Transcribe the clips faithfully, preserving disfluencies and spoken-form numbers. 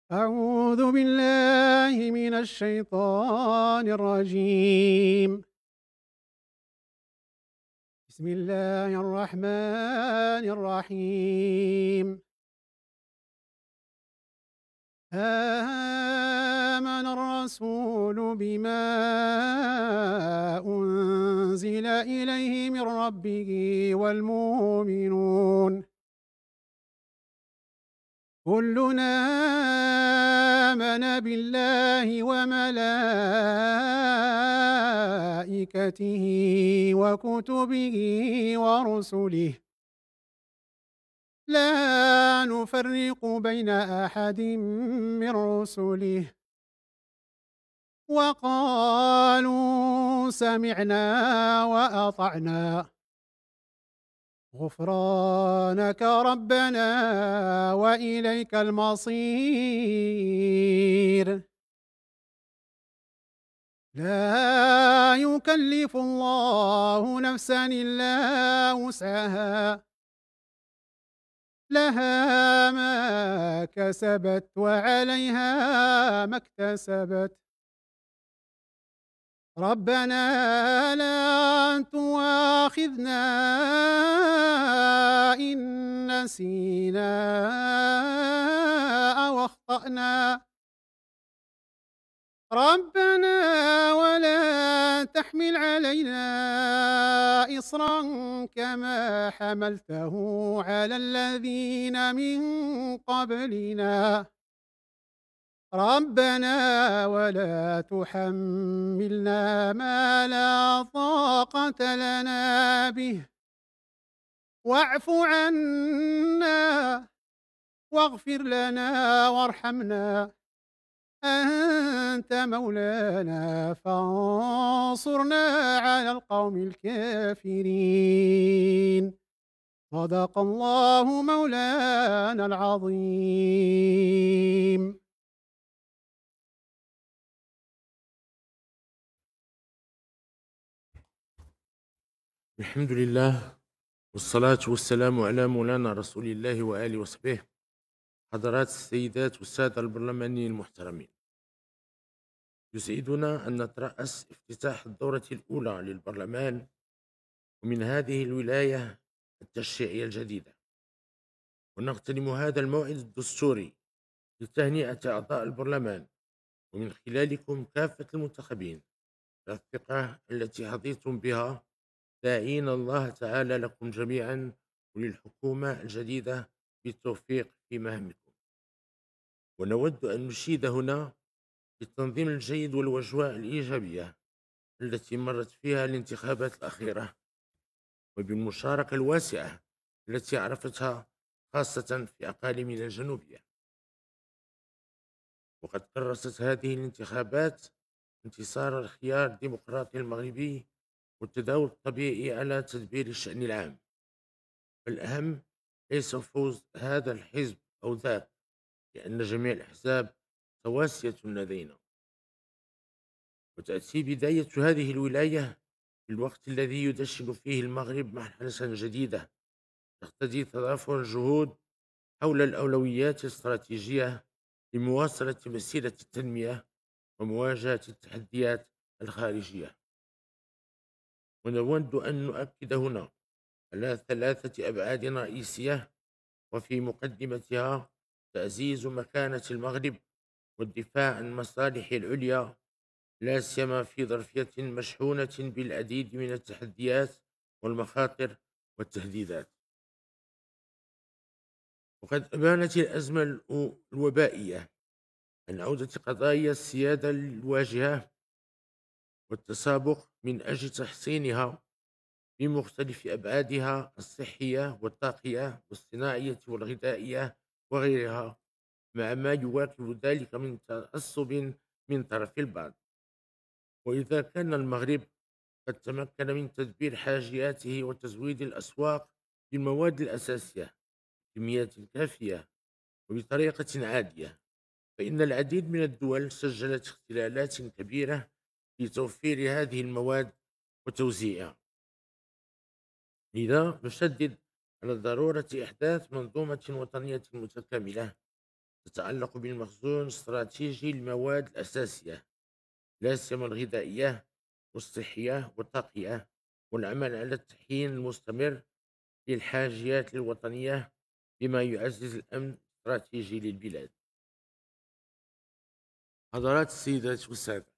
أعوذ بالله من الشيطان الرجيم. بسم الله الرحمن الرحيم. آمن الرسول بما أنزل إليه من ربه والمؤمنون كلنا آمن بالله وملائكته وكتبه ورسله لا نفرق بين أحد من رسله وقالوا سمعنا وأطعنا غفرانك ربنا وإليك المصير. لا يكلف الله نفسا إلا وسعها لها ما كسبت وعليها ما اكتسبت. ربنا لا تؤاخذنا إن نسينا أو أخطأنا. ربنا ولا تحمل علينا إصرا كما حملته على الذين من قبلنا. ربنا ولا تحملنا ما لا طاقة لنا به واعف عنا واغفر لنا وارحمنا أنت مولانا فانصرنا على القوم الكافرين. صدق الله مولانا العظيم. الحمد لله، والصلاة والسلام على مولانا رسول الله وآله وصحبه. حضرات السيدات والسادة البرلمانيين المحترمين، يسعدنا أن نترأس افتتاح الدورة الأولى للبرلمان ومن هذه الولاية التشريعية الجديدة، ونغتنم هذا الموعد الدستوري لتهنئة أعضاء البرلمان ومن خلالكم كافة المنتخبين على الثقة التي حظيتم بها، داعين الله تعالى لكم جميعا وللحكومة الجديدة بالتوفيق في مهامكم. ونود أن نشيد هنا بالتنظيم الجيد والأجواء الإيجابية التي مرت فيها الانتخابات الأخيرة، وبالمشاركة الواسعة التي عرفتها خاصة في أقاليمنا الجنوبية. وقد كرست هذه الانتخابات انتصار الخيار الديمقراطي المغربي والتداول الطبيعي على تدبير الشأن العام. فالأهم ليس فوز هذا الحزب أو ذاك، لأن جميع الأحزاب سواسية لدينا. وتأتي بداية هذه الولاية في الوقت الذي يدشن فيه المغرب مرحلة جديدة تقتضي تضافر الجهود حول الأولويات الاستراتيجية لمواصلة مسيرة التنمية ومواجهة التحديات الخارجية. ونود أن نؤكد هنا على ثلاثة أبعاد رئيسية، وفي مقدمتها تعزيز مكانة المغرب والدفاع عن مصالحه العليا، لا سيما في ظرفية مشحونة بالعديد من التحديات والمخاطر والتهديدات. وقد أبانت الأزمة الو- الوبائية عن عودة قضايا السيادة الواجهة والتسابق من أجل تحسينها بمختلف أبعادها الصحية والطاقية والصناعية والغذائية وغيرها، مع ما يواكب ذلك من تعصب من طرف البعض. وإذا كان المغرب قد تمكن من تدبير حاجياته وتزويد الأسواق بالمواد الأساسية بكميات كافية وبطريقة عادية، فإن العديد من الدول سجلت اختلالات كبيرة في توفير هذه المواد وتوزيعها. لذا نشدد على ضرورة إحداث منظومة وطنية متكاملة تتعلق بالمخزون الاستراتيجي للمواد الأساسية، لا سيما الغذائية والصحية والطاقية، والعمل على التحيين المستمر للحاجيات الوطنية بما يعزز الأمن الاستراتيجي للبلاد. حضرات السيدات والسادة،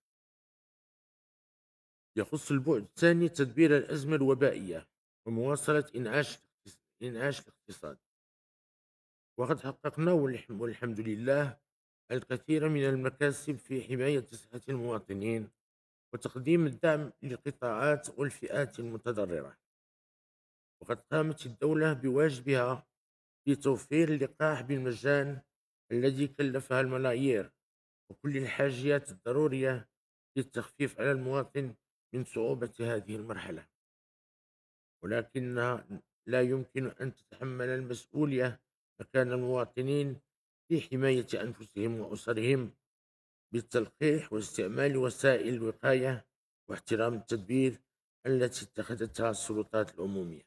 يخص البعد الثاني تدبير الأزمة الوبائية ومواصلة إنعاش إنعاش الاقتصاد. وقد حققنا والح- والحمد لله الكثير من المكاسب في حماية صحة المواطنين وتقديم الدعم للقطاعات والفئات المتضررة. وقد قامت الدولة بواجبها في توفير اللقاح بالمجان الذي كلفها الملايير وكل الحاجيات الضرورية للتخفيف على المواطن من صعوبة هذه المرحلة. ولكنها لا يمكن أن تتحمل المسؤولية مكان المواطنين في حماية أنفسهم وأسرهم بالتلقيح واستعمال وسائل الوقاية واحترام التدبير التي اتخذتها السلطات العمومية.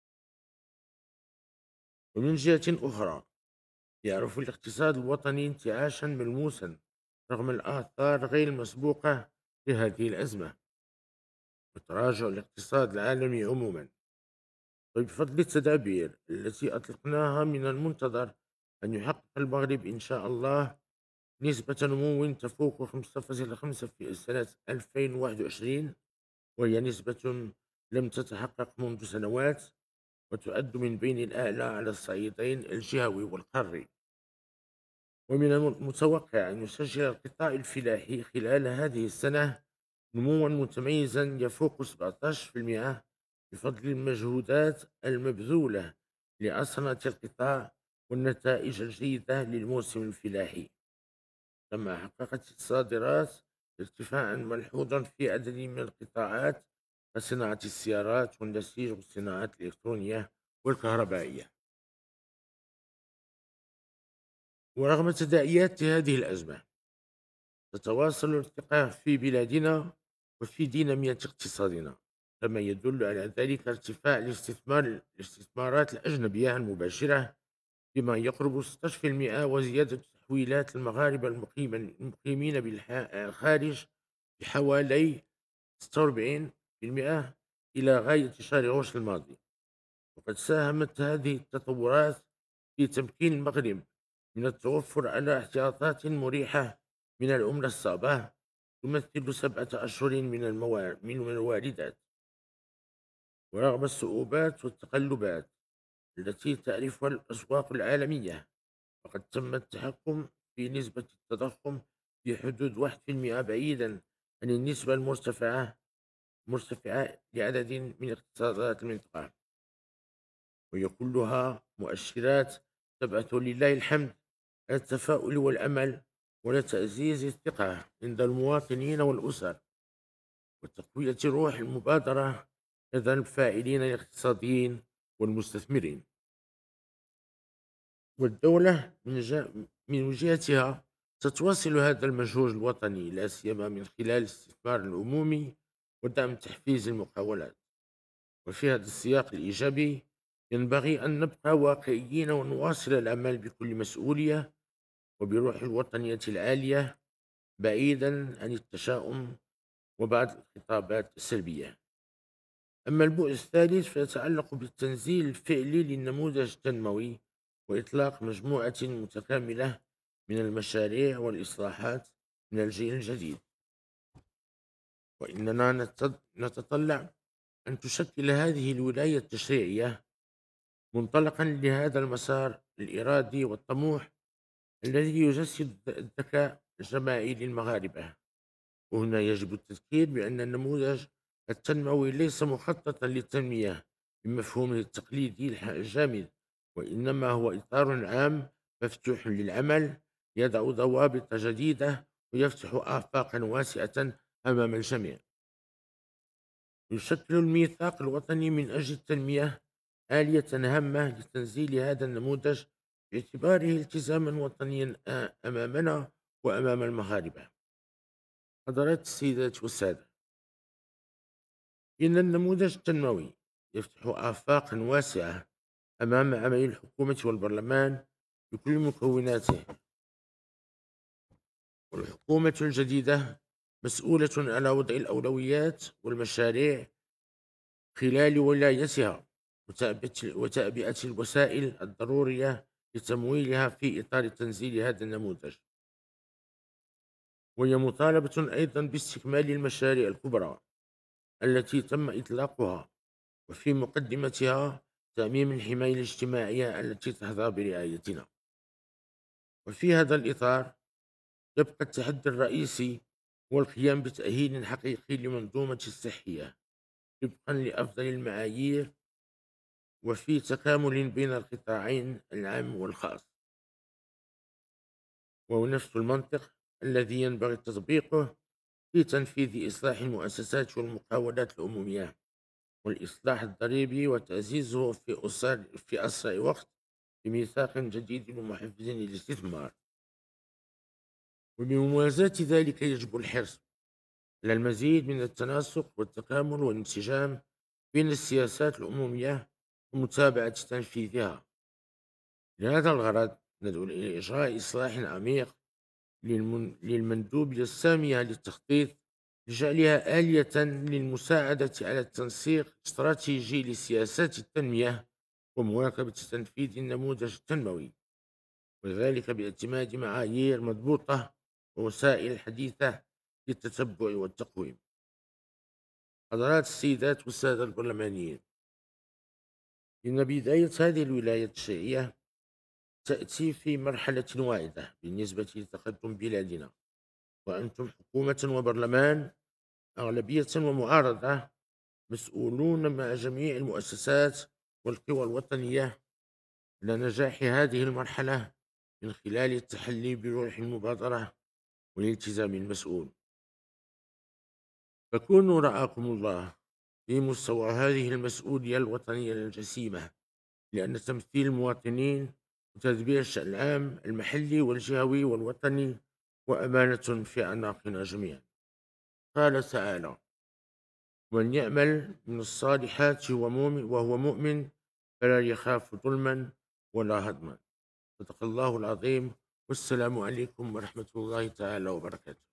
ومن جهة أخرى، يعرف الاقتصاد الوطني انتعاشا ملموسا رغم الآثار غير المسبوقة لهذه الأزمة وتراجع الاقتصاد العالمي عموما. وبفضل التدابير التي أطلقناها من المنتظر أن يحقق المغرب إن شاء الله نسبة نمو تفوق خمسة فاصلة خمسة في سنة ألفين وواحد وعشرين، وهي نسبة لم تتحقق منذ سنوات وتعد من بين الأعلى على الصعيدين الجهوي والقاري. ومن المتوقع أن يسجل القطاع الفلاحي خلال هذه السنة نموا متميزا يفوق سبعة عشر بالمئة بفضل المجهودات المبذولة لأصنة القطاع والنتائج الجيدة للموسم الفلاحي. كما حققت الصادرات ارتفاعا ملحوظا في عدد من القطاعات كصناعة السيارات والنسيج والصناعات الإلكترونية والكهربائية. ورغم تداعيات هذه الأزمة، تتواصل الارتقاء في بلادنا وفي دينامية اقتصادنا، كما يدل على ذلك ارتفاع الاستثمار الاستثمارات الأجنبية المباشرة بما يقرب ستة عشر بالمئة، وزيادة تحويلات المغاربة المقيم- المقيمين بالخارج بحوالي ستة وأربعين بالمئة إلى غاية شهر أغسطس الماضي. وقد ساهمت هذه التطورات في تمكين المغرب من التوفر على احتياطات مريحة من العملة الصعبة تمثل سبعة أشهر من الموا- من الواردات. ورغم الصعوبات والتقلبات التي تعرفها الأسواق العالمية، فقد تم التحكم في نسبة التضخم في حدود واحد بالمئة، بعيدا عن النسبة المرتفعة مرتفعة لعدد من اقتصادات المنطقة. وهي كلها مؤشرات تبعث لله الحمد على التفاؤل والأمل ولتعزيز الثقة عند المواطنين والأسر وتقوية روح المبادرة لدى الفاعلين الاقتصاديين والمستثمرين. والدولة من, جا من جهتها تتواصل هذا المجهود الوطني، لا سيما من خلال الاستثمار العمومي ودعم تحفيز المقاولات. وفي هذا السياق الإيجابي ينبغي أن نبقى واقعيين ونواصل العمل بكل مسؤولية وبروح الوطنية العالية، بعيدا عن التشاؤم وبعض الخطابات السلبية. أما البعد الثالث فيتعلق بالتنزيل الفعلي للنموذج التنموي وإطلاق مجموعة متكاملة من المشاريع والإصلاحات من الجيل الجديد. وإننا نتط- نتطلع أن تشكل هذه الولاية التشريعية منطلقا لهذا المسار الإرادي والطموح الذي يجسد الذكاء الجماعي للمغاربة. وهنا يجب التذكير بأن النموذج التنموي ليس مخططا للتنمية بمفهومه التقليدي الح- الجامد، وإنما هو إطار عام مفتوح للعمل يضع ضوابط جديدة ويفتح آفاقا واسعة أمام الجميع. يشكل الميثاق الوطني من أجل التنمية آلية هامة لتنزيل هذا النموذج باعتباره التزاما وطنيا آ- أمامنا وأمام المغاربة. حضرات السيدات والسادة، إن النموذج التنموي يفتح آفاقا واسعة أمام عمل الحكومة والبرلمان بكل مكوناته، والحكومة الجديدة مسؤولة على وضع الأولويات والمشاريع خلال ولايتها، وتعبئة وتعبئة الوسائل الضرورية لتمويلها في إطار تنزيل هذا النموذج. وهي مطالبة أيضا باستكمال المشاريع الكبرى التي تم إطلاقها، وفي مقدمتها تعميم الحماية الاجتماعية التي تحظى برعايتنا. وفي هذا الإطار يبقى التحدي الرئيسي هو القيام بتأهيل حقيقي لمنظومة الصحية طبقا لأفضل المعايير، وفي تكامل بين القطاعين العام والخاص، وهو نفس المنطق الذي ينبغي تطبيقه في تنفيذ إصلاح المؤسسات والمقاولات العمومية والإصلاح الضريبي، وتعزيزه في أسر في أسرع وقت بميثاق جديد ومحفز للاستثمار. وبموازاة ذلك يجب الحرص على المزيد من التناسق والتكامل والانسجام بين السياسات العمومية ومتابعة تنفيذها. لهذا الغرض ندعو إلى إجراء إصلاح عميق للمن- للمندوبية السامية للتخطيط، لجعلها آلية للمساعدة على التنسيق الاستراتيجي لسياسات التنمية ومواكبة تنفيذ النموذج التنموي، وذلك باعتماد معايير مضبوطة ووسائل حديثة للتتبع والتقويم. حضرات السيدات والسادة البرلمانيين، إن بداية هذه الولاية التشريعية تأتي في مرحلة واعدة بالنسبة لتقدم بلادنا، وأنتم حكومة وبرلمان، أغلبية ومعارضة، مسؤولون مع جميع المؤسسات والقوى الوطنية على نجاح هذه المرحلة من خلال التحلي بروح المبادرة والالتزام المسؤول. فكونوا رعاكم الله في مستوى هذه المسؤولية الوطنية الجسيمة، لأن تمثيل المواطنين وتدبير الشأن العام المحلي والجهوي والوطني وأمانة في أعناقنا جميعا. قال تعالى: ومن يعمل من الصالحات وهو مؤمن وهو مؤمن فلا يخاف ظلما ولا هضما. صدق الله العظيم، والسلام عليكم ورحمة الله تعالى وبركاته.